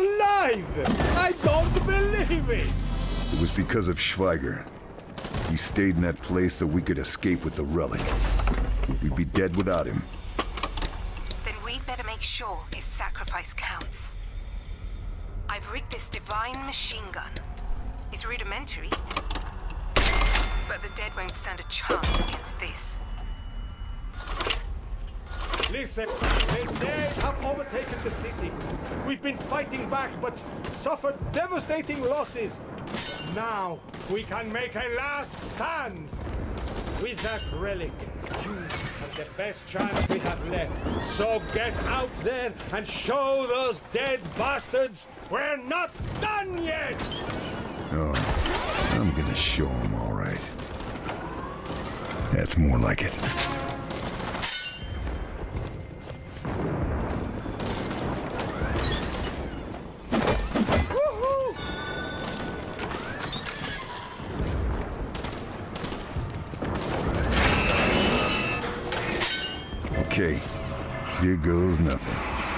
alive! I don't believe it! It was because of Schweiger. He stayed in that place so we could escape with the relic. We'd be dead without him. Then we'd better make sure his sacrifice counts. I've rigged this divine machine gun. It's rudimentary, but the dead won't stand a chance against this. Listen, the dead have overtaken the city. We've been fighting back, but suffered devastating losses. Now, we can make a last stand. With that relic, you have the best chance we have left. So get out there and show those dead bastards we're not done yet! Oh, I'm gonna show him, all right. That's more like it. Okay, here goes nothing.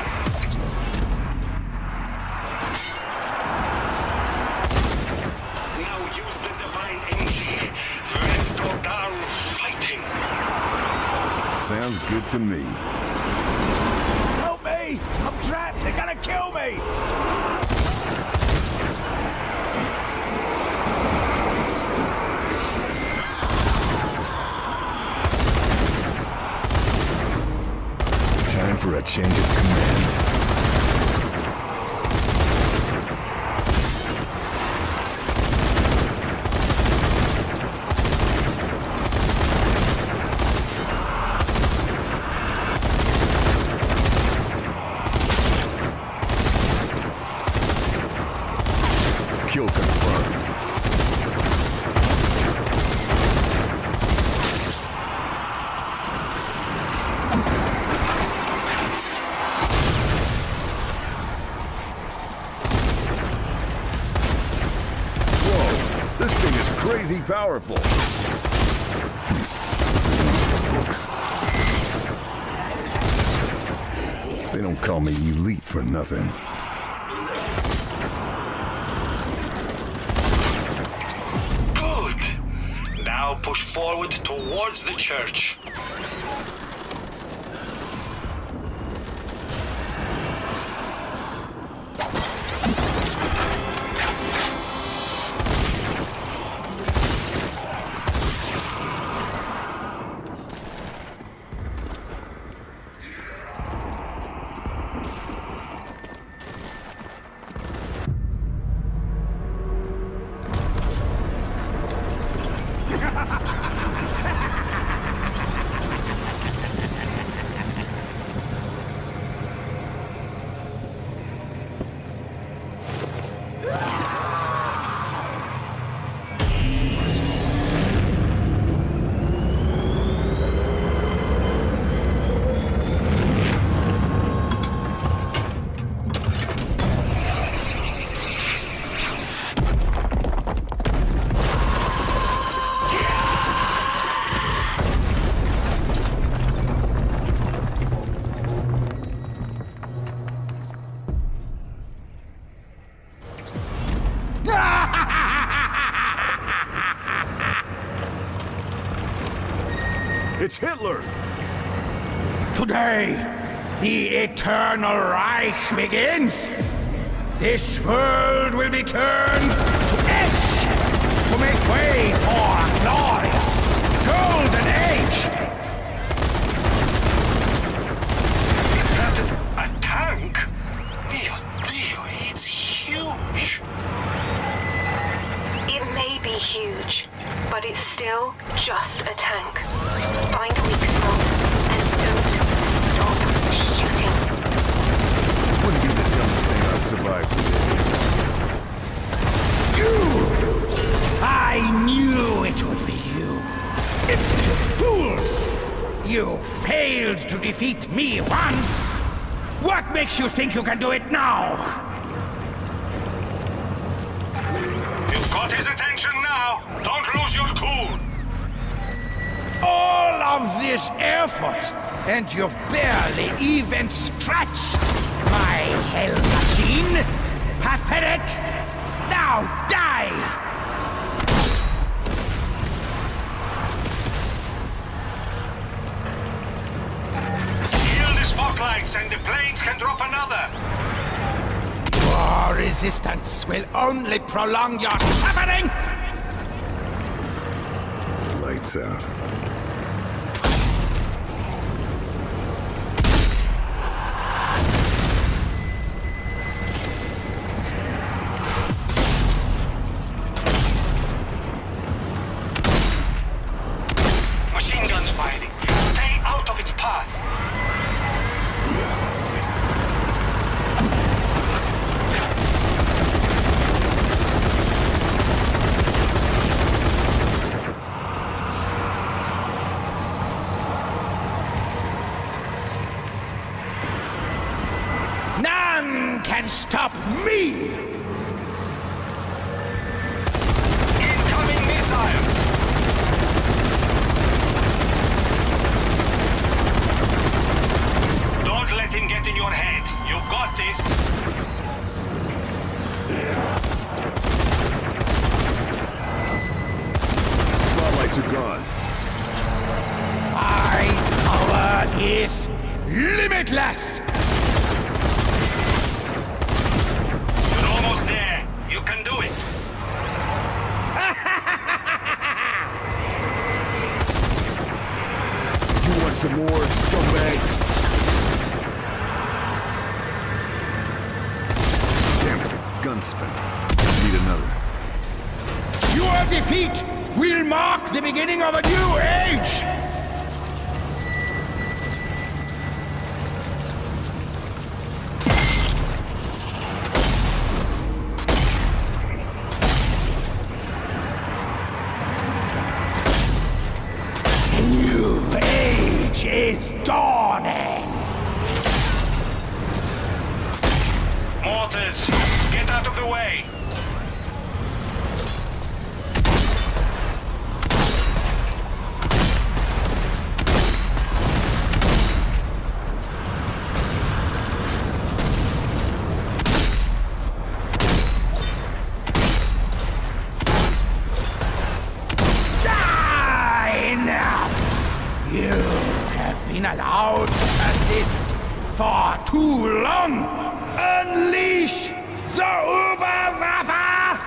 Now use the divine energy. Let's go down fighting. Sounds good to me. Help me! I'm trapped! They're gonna kill me! Time for a change of command. Kill confirmed. This thing is crazy powerful. This is one of the books. They don't call me elite for nothing. Good. Now push forward towards the church. It's Hitler! Today, the Eternal Reich begins. This world will be turned to ash to make way for a glorious golden age. Is that a tank? Mio Dio, it's huge. It may be huge, but it's still just a tank. Find a weak spot and don't stop shooting. Wouldn't be the dumbest thing I've survived today. You! I knew it would be you. Fools! You failed to defeat me once. What makes you think you can do it now? You've got his attention now. Don't lose your cool. All of this effort, and you've barely even scratched my hell machine. pathetic! Now die! Kill the spotlights and the planes can drop another. Your resistance will only prolong your suffering! Lights out. Machine guns firing. Stay out of its path. None can stop me! Incoming missiles. Don't let him get in your head. You got this. Spotlights are gone. My power is limitless! You're almost there. You can do it. You want some more, scumbag? Damn it, gun spent. Need another. Your defeat will mark the beginning of a new age! A new age is dawning! Mortars, get out of the way. Enough! You have been allowed to persist for too long! Unleash the Uberwaffe!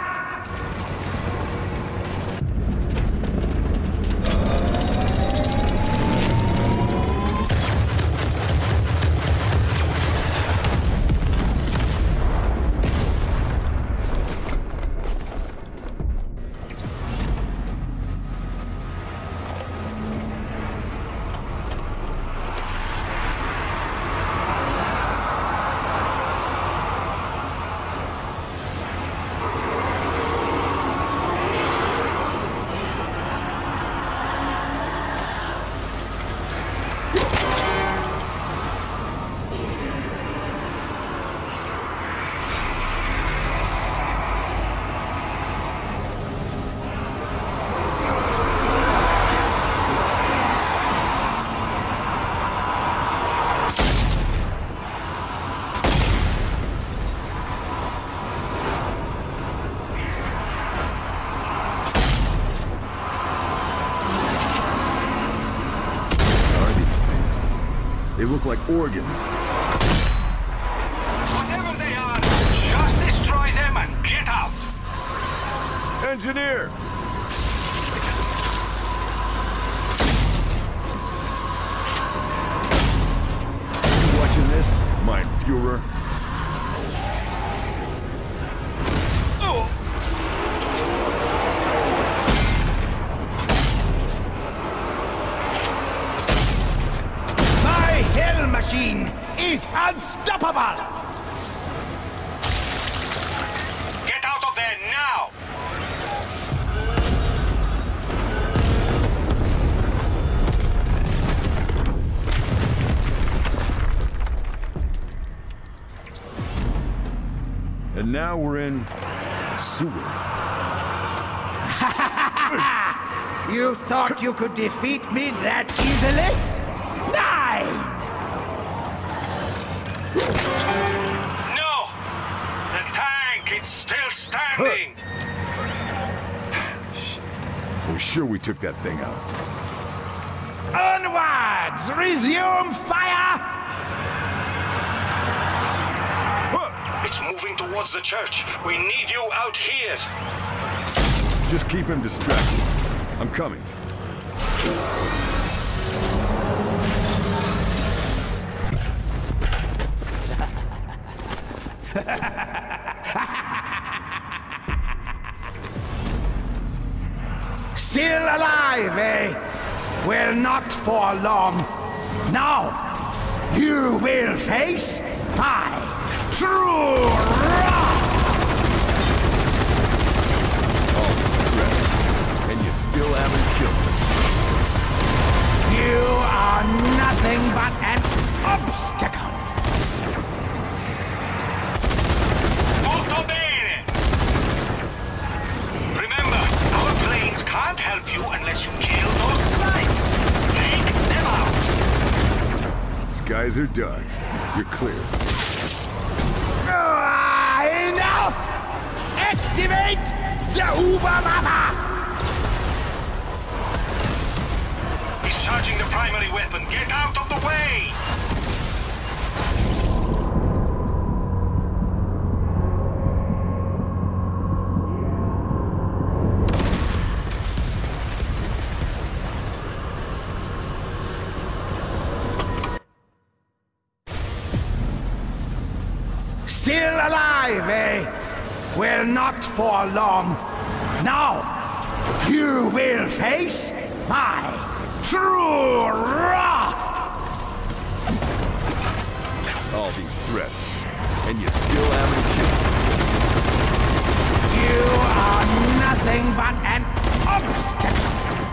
They look like organs. Whatever they are, just destroy them and get out. Engineer! You watching this, mein Führer? Machine is unstoppable! Get out of there now! And now we're in a sewer. You thought you could defeat me that easily? Nine! No! The tank! It's still standing! We're sure we took that thing out. Onwards! Resume fire! It's moving towards the church. We need you out here. Just keep him distracted. I'm coming. Still alive, eh? Well, not for long. Now, you will face my true wrath! All this threat, and you still haven't killed him. You are nothing but an obstacle! Molto bene! Remember, our planes can't help you unless you kill those lights. Take them out. Skies are dark. You're clear. Enough! Activate the Ubermapper! He's charging the primary weapon. Get out of the way! Still alive, eh? Well, not for long. Now, you will face my true wrath! All these threats, and you still haven't killed him. You are nothing but an obstacle!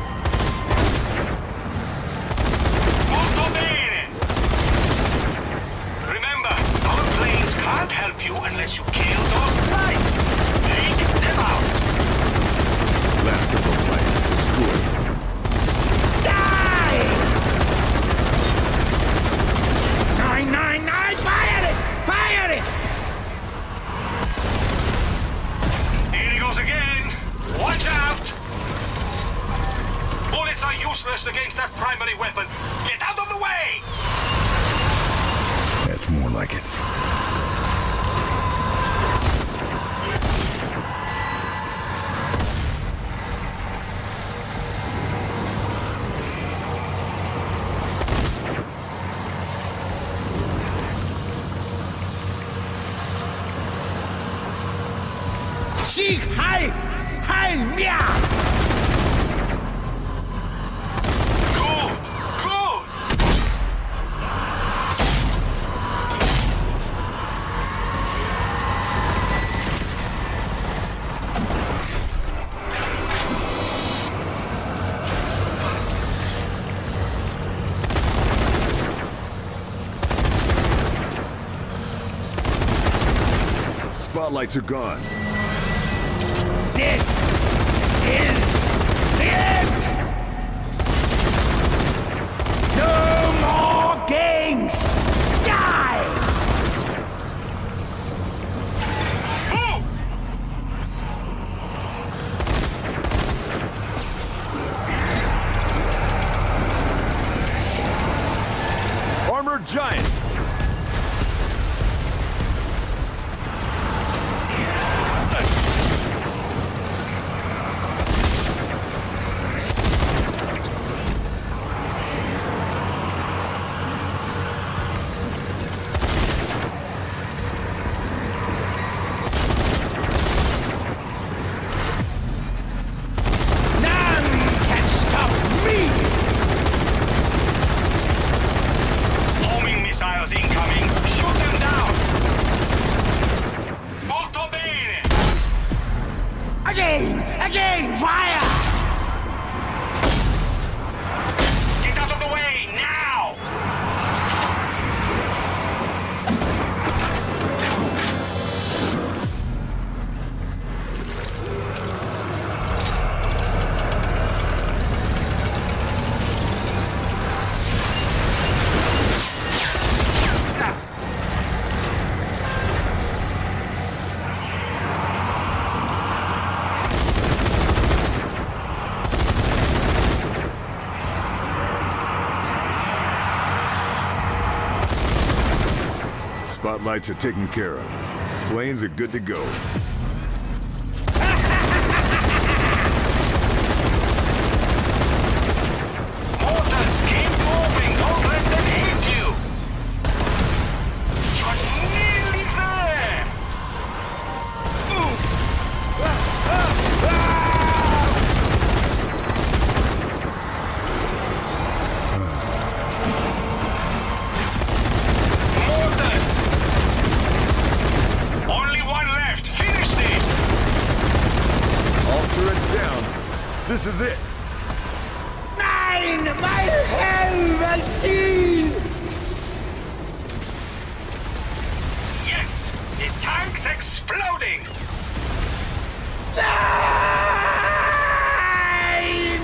Molto bene! Remember, our planes can't help you unless you kill those lights. Take them out. Last of the lights destroyed. Die! 999! Fire it! Fire it! Here he goes again. Watch out! Bullets are useless against that primary weapon. Get out of the way! That's more like it. Sieg heil! Heil mir! Good! Good! Spotlights are gone. This is the end! No more games! Die! Move! Armored Giant! None can stop me! Homing missiles incoming. Shoot them down. Molto bene! Again! Again! Fire! Get out of the way now! Spotlights are taken care of. Planes are good to go. Mortars, keep moving! Don't let them hit you! You're nearly there! Mortars! Only one left! Finish this! All turrets down. This is it. Nein, my hell machine! Yes! The tank's exploding! Nein!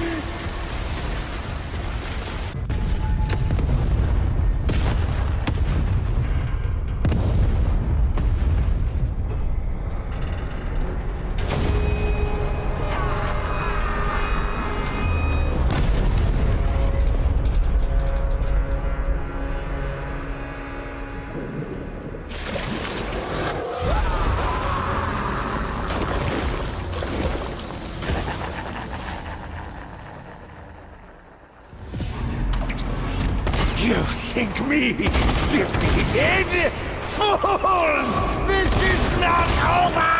You think me defeated? Fools! This is not over!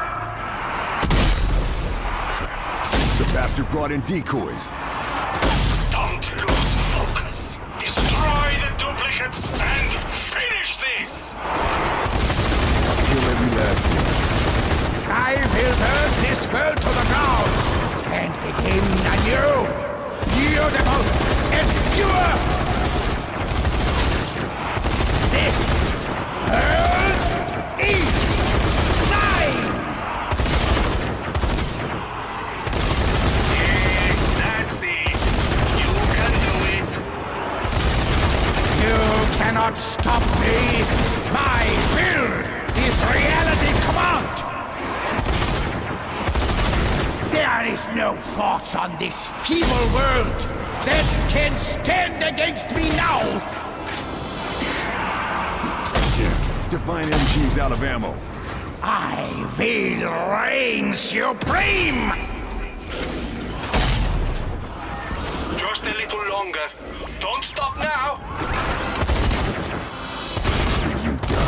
The bastard brought in decoys. Don't lose focus! Destroy the duplicates and finish this! Kill every last one. I will burn this world to the ground and begin anew! Beautiful and pure! This world is mine! Yes, that's it! You can do it! You cannot stop me! My will is reality's command! There is no force on this feeble world that can stand against me now! Divine MG's out of ammo. I will reign supreme! Just a little longer. Don't stop now! You done.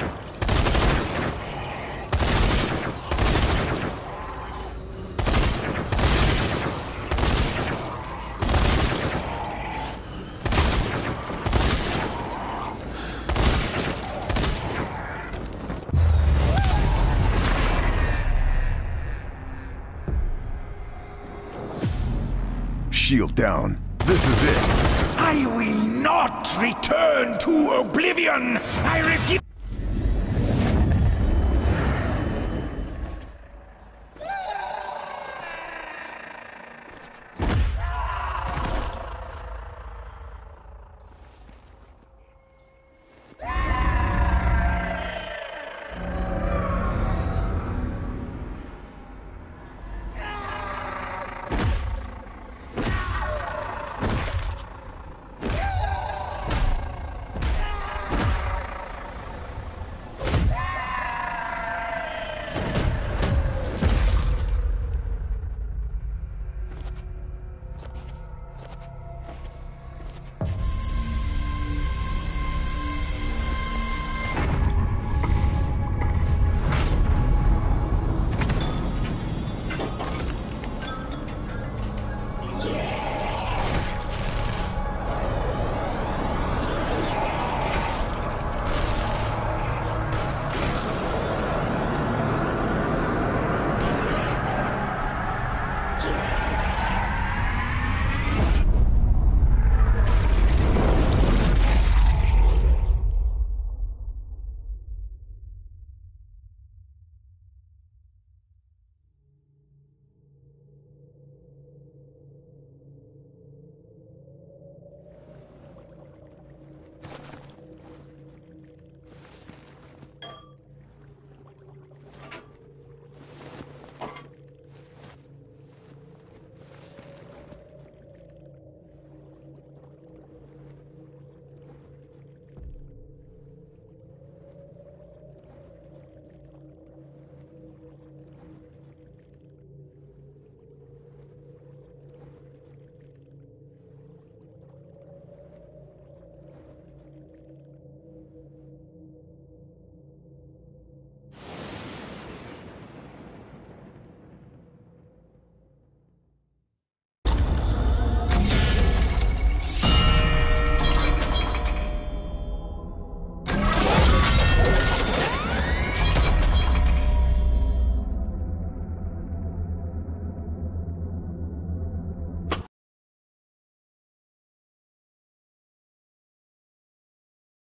Shield down. This is it. I will not return to oblivion! I refuse!